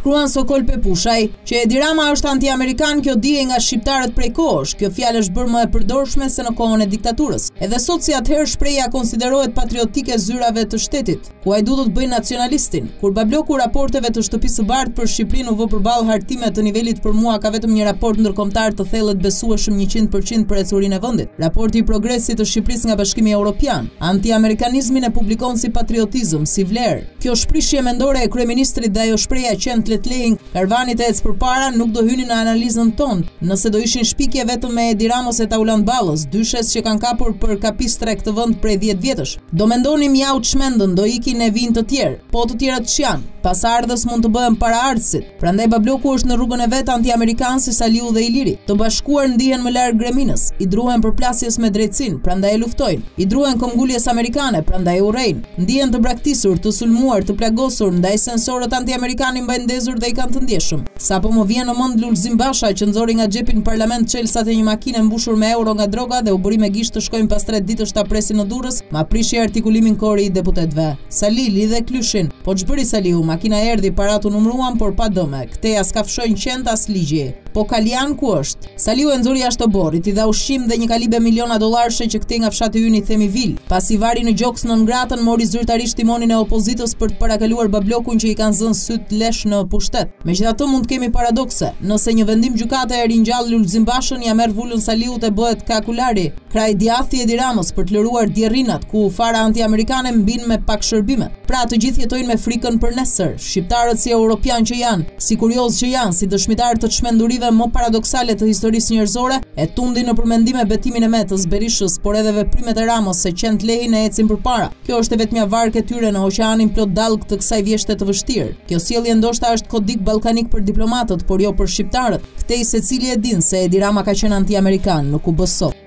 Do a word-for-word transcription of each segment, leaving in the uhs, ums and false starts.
Shkruan Sokol Pepushaj që Edi Rama është anti-amerikan, kjo dije nga shqiptarët prej kohësh. Kjo fjalë është bërë më e përdorshme se në kohën e diktaturës. Edhe sot si atëherë shpreha konsiderohet patriotike zyrave të shtetit, ku ai du të bëjë nacionalistin. Kur babloku raporteve të Shtëpisë së Bardhë për Shqipërinë u vë përballë hartime të nivelit, për mua ka vetëm një raport ndërkombëtar të thellët besueshëm njëqind përqind për ecurinë e vendit. Raporti i progresit të Shqipërisë nga Bashkimi Evropian anti-amerikanizmin e publikon si patriotizëm, si vlerë. Kjo shprishje mendore e kryeministrit dhe ajo shpreha qend letlehin karvanit e ec përpara nuk do hynin në analizën tonë, nëse do ishin shpikje vetëm me Edi Ramos e Tauland Ballës, dyshes që kanë kapur për kapistrek të vend prej dhjetë vjetësh. Do mendonim jau të shmendën, do ikin e vinë të tjerë, po të tjerat ç'janë. Pasardhës mund të bëhen paraardhësit. Prandaj babloku është në rrugën e vet anti-amerikan si Saliu dhe Iliri. Të bashkuar ndihen më larg Greminës, i druhen përplasjes me drejtësinë, prandaj e luftojnë. I druhen këmbguljes amerikane, prandaj e urrejnë. Ndihen të braktisur, të sulmuar, të plagosur, ndaj sensorët anti-amerikanë mbajnë ndezur dhe i kanë të ndjeshëm. Sapo më vjen në mend Lulzim Basha që nxori nga xhepi në parlament çelsat e një makine mbushur me euro nga droga dhe u bëri me gisht të shkojnë pas tre ditësh ta presin në Durrës, ma prishi artikulimin kori i deputetëve. Sali lidhe klyshin, po ç'bëri Saliu? Makina erdhi, parat u numruan, por pa dëme. Këteja s'ka fshojnë qend as ligji. Po Kalian ku është? Saliu e nxori jashtë oborrit, i dha ushqim dhe një kalibe miliona dollarësh që këtej nga fshati ynë i themi vil. Pasi vari në gjoks në ngratën, mori zyrtarisht timonin e opozitës për të parakaluar bablokun që i kanë zënë syt lesh në pushtet. Megjithatë mund të kemi paradokse. Nëse një vendim gjykate e ringjall Lulzim Bashën, ja merr vulën Saliut e bëhet kakulari. Kraj djathti Edi Ramës për të lëruar djerrinat, ku fara anti-amerikane mbin me pak shërbime. Pra të gjithë jetojnë me frikën për nesër. Shqiptarët si europian që janë, si kurioz që janë, si dëshmitar të çmendurive më paradoksale të historisë njerëzore, e tundin në përmendime betimin e Metës, Berishës, por edhe veprimet e Ramos se qend lehin e ecin përpara. Kjo është vetmja varkë e tyre në oqeanin plot dallg të kësaj vjeshte të vështirë. Kjo sjellje ndoshta është kodik ballkanik për diplomatët, por jo për shqiptarët. Këtej secili e din se Edi Rama ka qenë anti-amerikan, nuk u bë sot.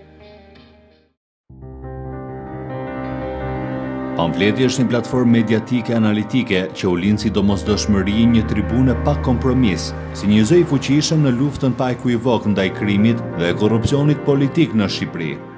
Pamfleti është një platformë mediatike analitike që u lind si domosdoshmëri, një tribune pa kompromis, si një zë i fuqishëm në luftën pa ekuivok ndaj krimit dhe korrupsionit politik në Shqipëri.